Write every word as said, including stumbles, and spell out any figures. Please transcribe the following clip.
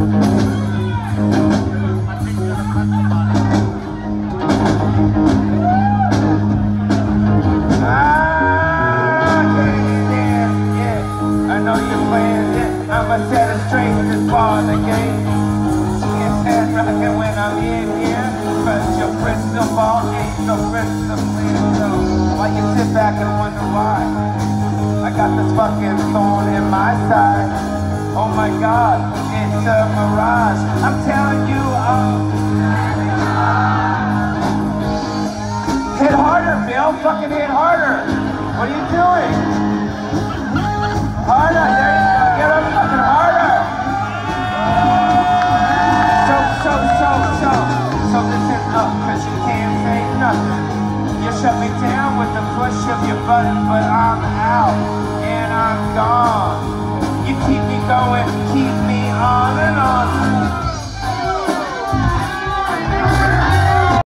I'ma set it straight with this ball in the game. It's head rockin' when I'm in here. Cause your crystal ball ain't no crystal clear. So why you sit back and wonder why? I got this fucking thorn in my side. Oh my god, it's a mirage. I'm telling you, um hit harder, Bill. Fucking hit harder. What are you doing? Harder, there you go. Get up fucking harder. So, so, so, so, so listen up, cause you can't say nothing. You shut me down with the push of your button, but I'm out and I'm gone. You keep me going, keep me